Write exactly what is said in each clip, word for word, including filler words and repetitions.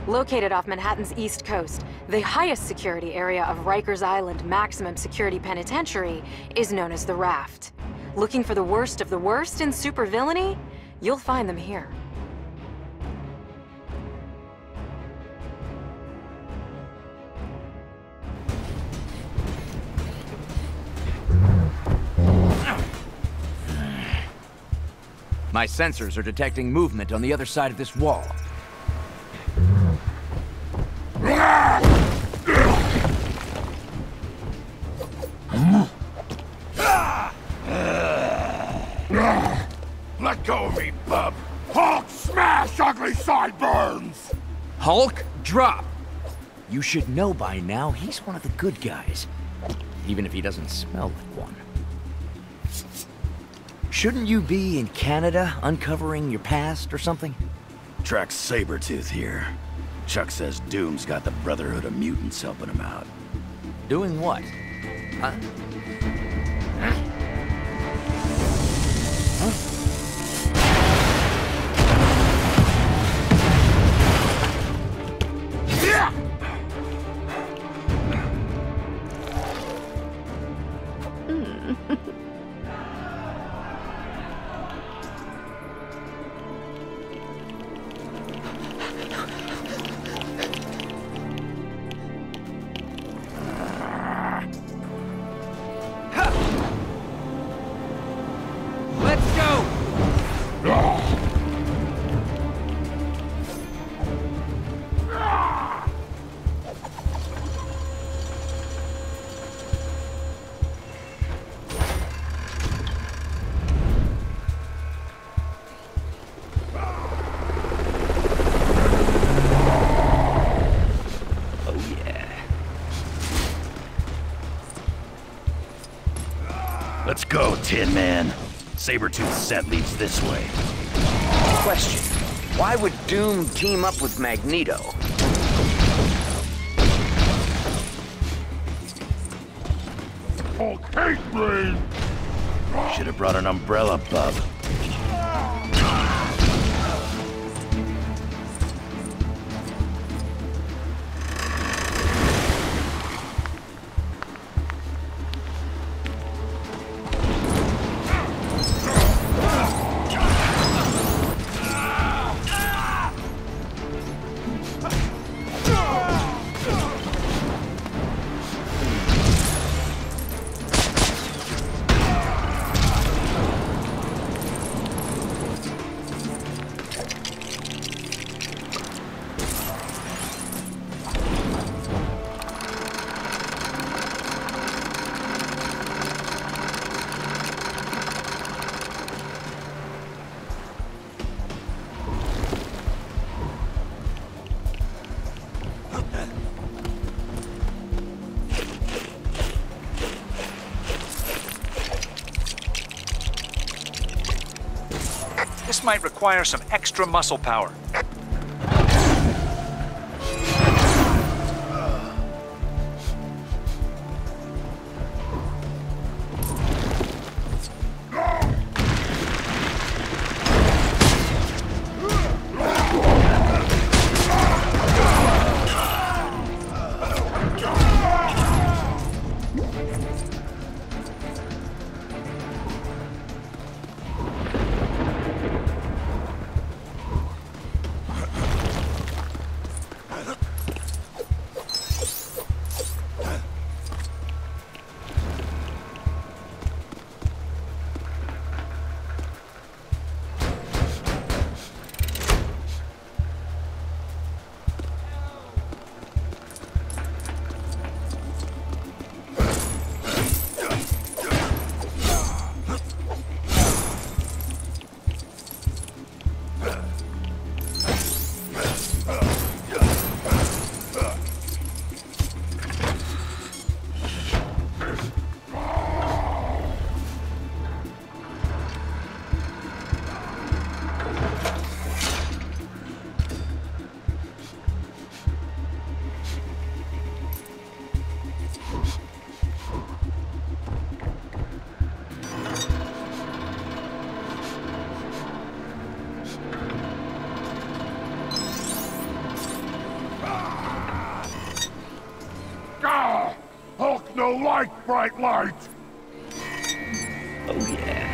Located off Manhattan's East Coast, the highest security area of Rikers Island Maximum Security Penitentiary is known as the Raft. Looking for the worst of the worst in supervillainy? You'll find them here. My sensors are detecting movement on the other side of this wall. Let go of me, bub! Hulk smash ugly sideburns! Hulk, drop! You should know by now he's one of the good guys. Even if he doesn't smell like one. Shouldn't you be in Canada, uncovering your past or something? Track Sabretooth here. Chuck says Doom's got the Brotherhood of Mutants helping him out. Doing what? Huh? Let's go, Tin Man. Sabretooth's set leads this way. Question. Why would Doom team up with Magneto? Hulk hate brain! Should have brought an umbrella, bub. This might require some extra muscle power. like bright light! Oh yeah.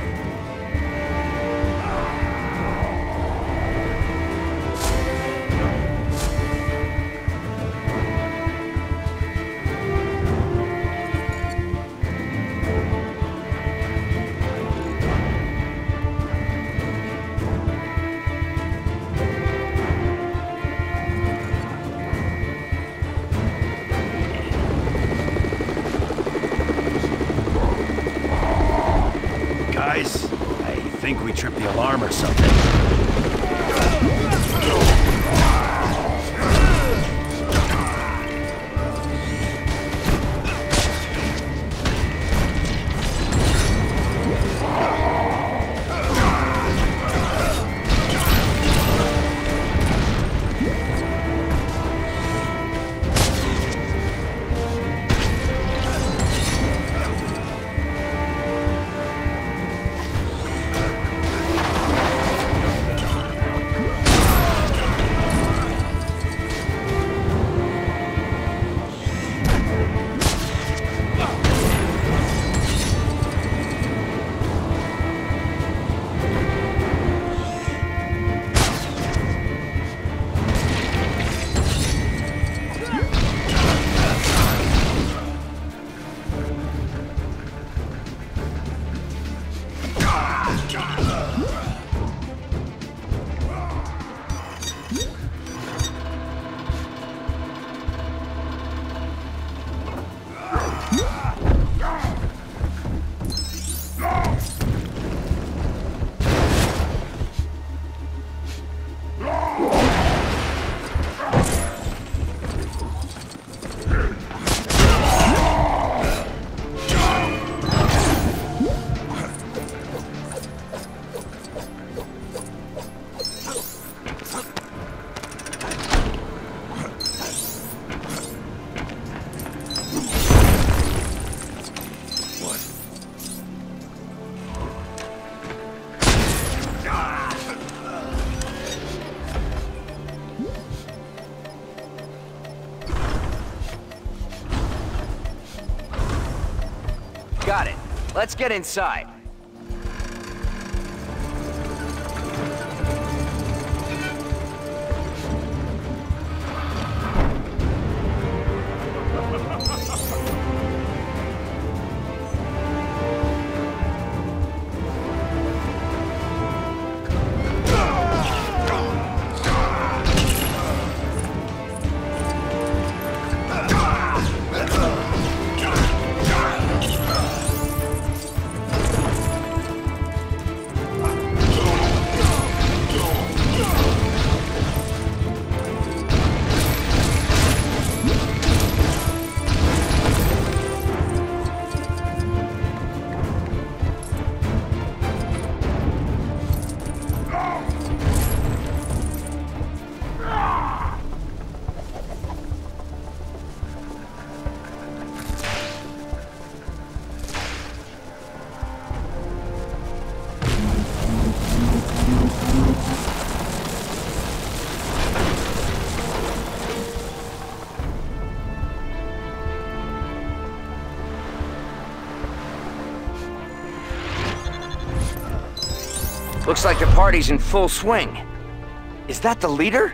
Guys, I think we tripped the alarm or something. Got it. Let's get inside. Looks like the party's in full swing. Is that the leader?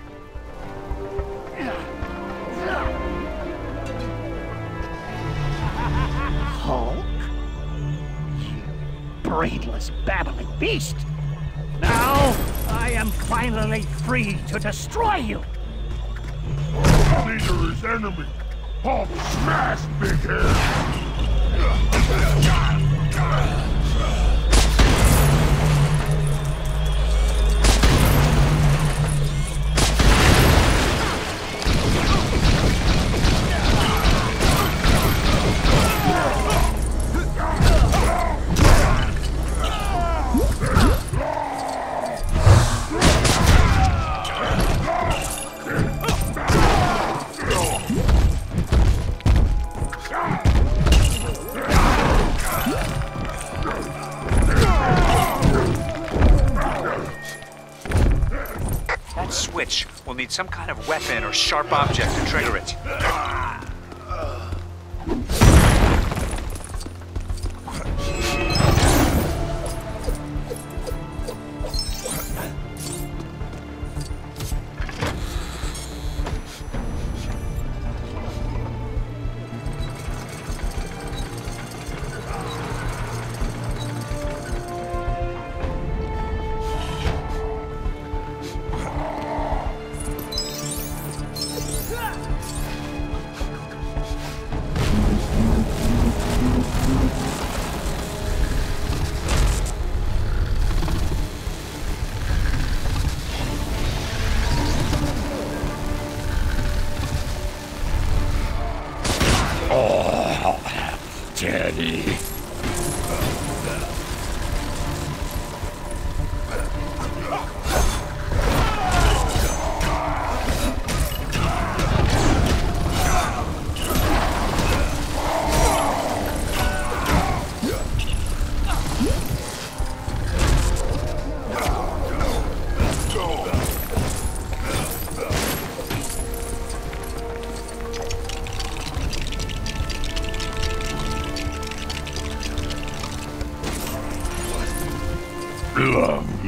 Hulk? You brainless, babbling beast! Now, I am finally free to destroy you! Leader is enemy! Hulk smash, big head! Switch. We'll need some kind of weapon or sharp object to trigger it.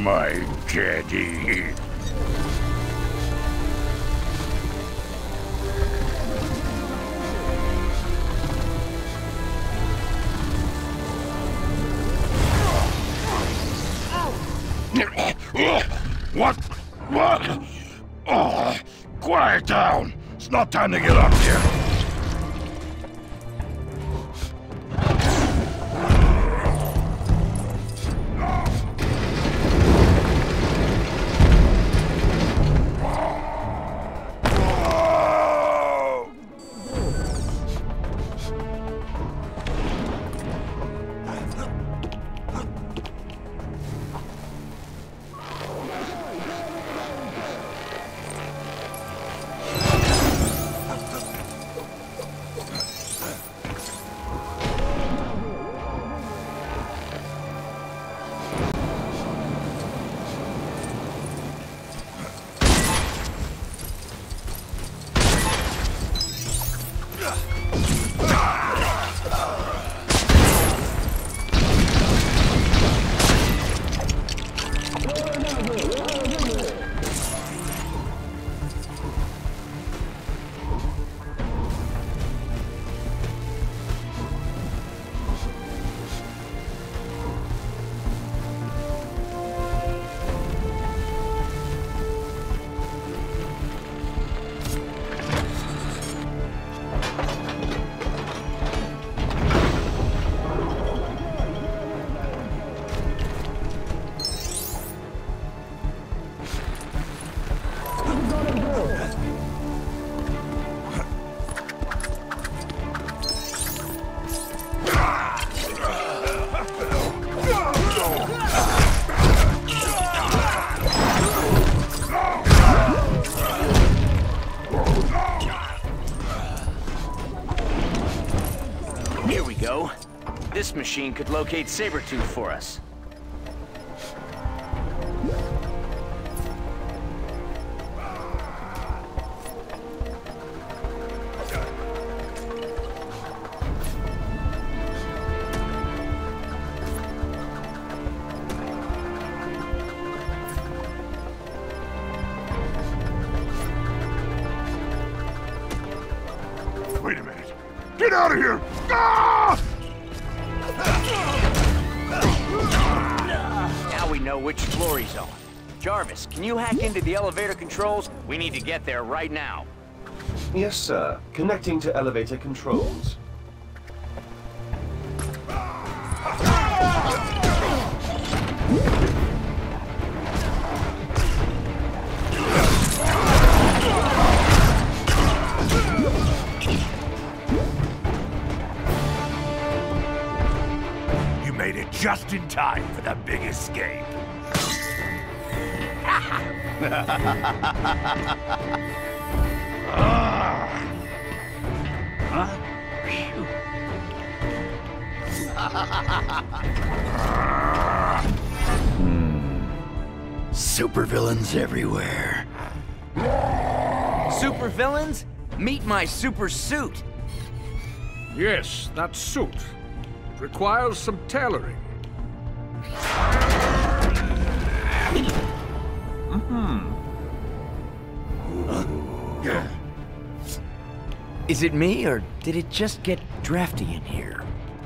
my daddy. What? What? Oh, quiet down. It's not time to get up here. This machine could locate Sabretooth for us. Wait a minute. Get out of here! Ah! Now we know which floor he's on. Jarvis, can you hack into the elevator controls? We need to get there right now. Yes, sir. Connecting to elevator controls. You made it just in time for the big escape. Huh? Supervillains everywhere. Supervillains? Meet my super suit. Yes, that suit. It requires some tailoring. Is it me, or did it just get drafty in here?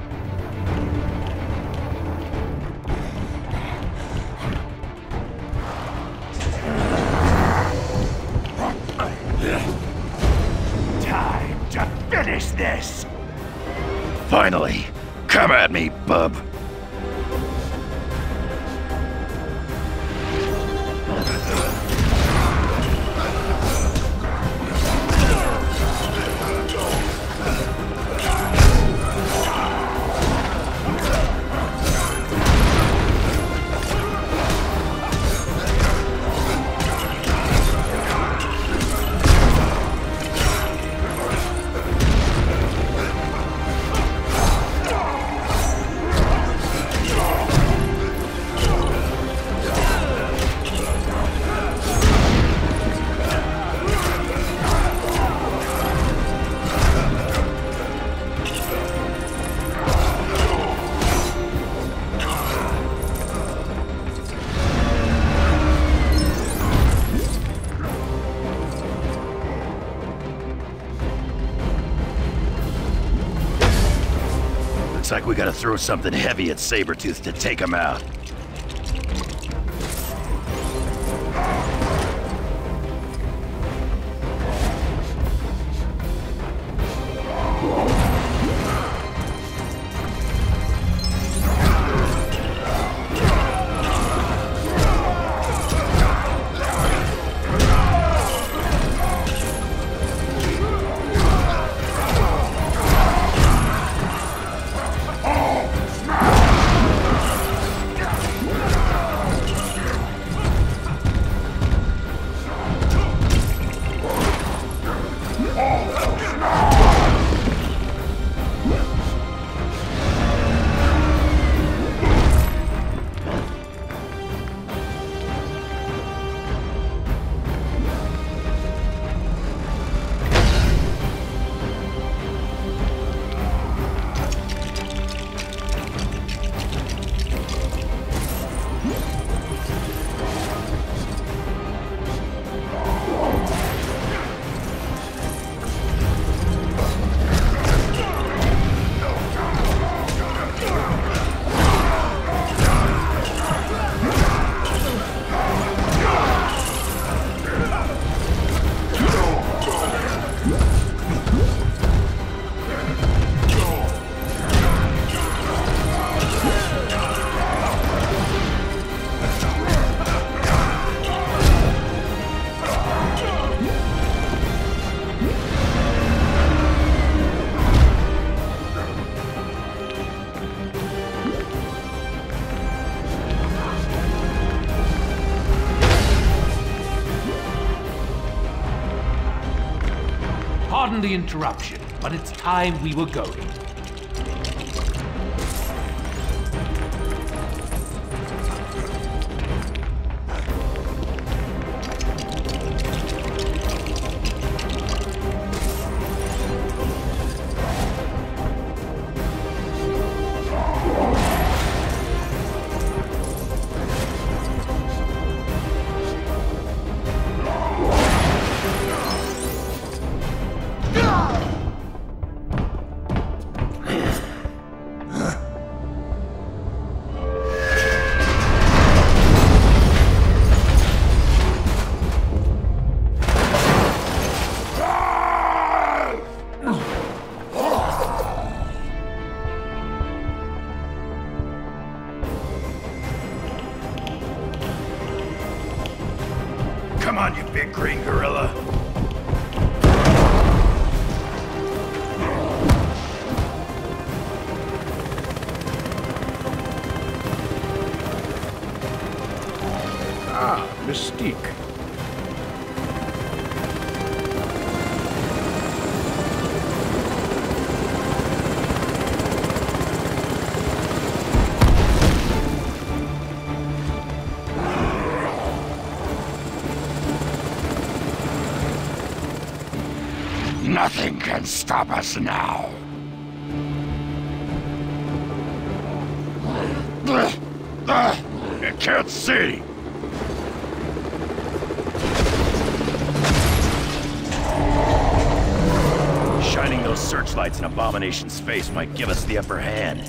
Time to finish this! Finally! Come at me, bub! Looks like we gotta throw something heavy at Sabretooth to take him out. Pardon the interruption, but it's time we were going. Come on, you big green gorilla. Ah, Mystique. Nothing can stop us now. I can't see. Shining those searchlights in Abomination's face might give us the upper hand.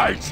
right!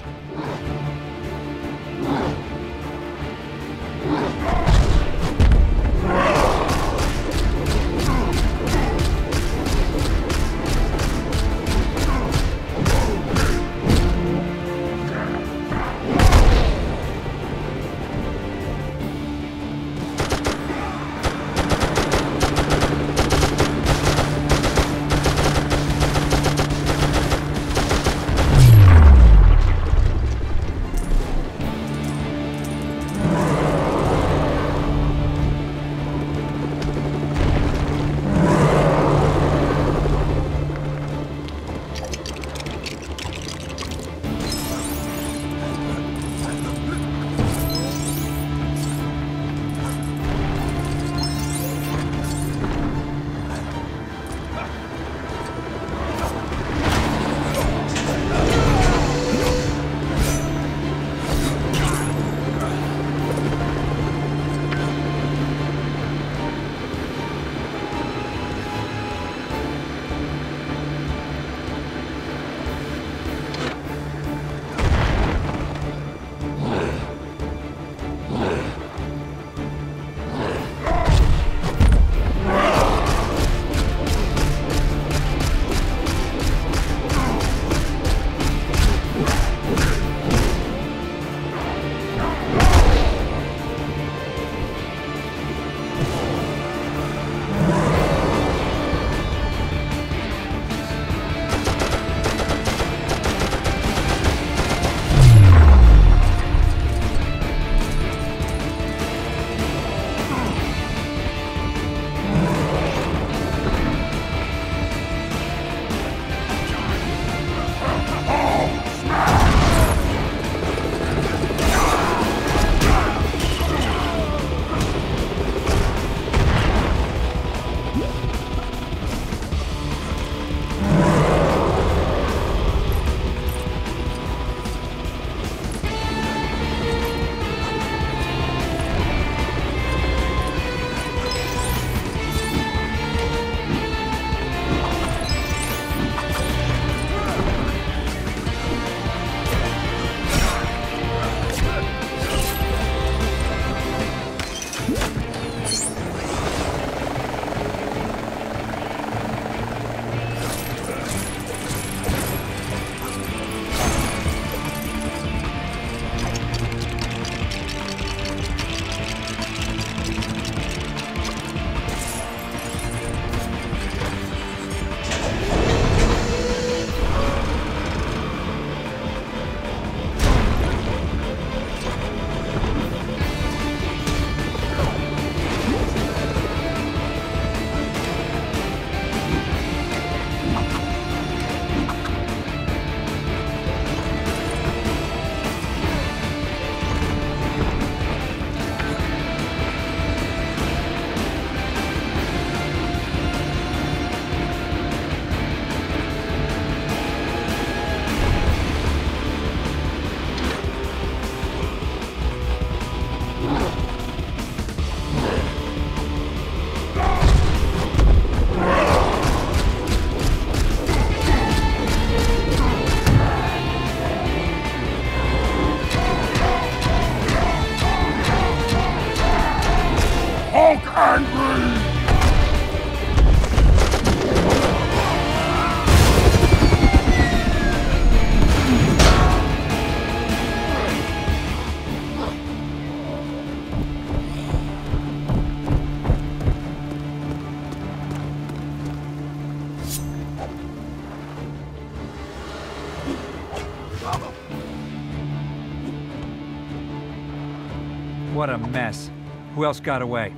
What a mess. Who else got away?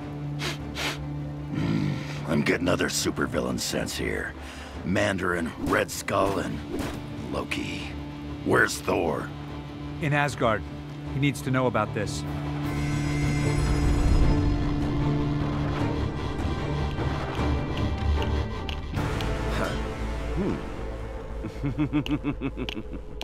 I'm getting other supervillain sense here. Mandarin, Red Skull, and Loki. Where's Thor? In Asgard. He needs to know about this. Hmm.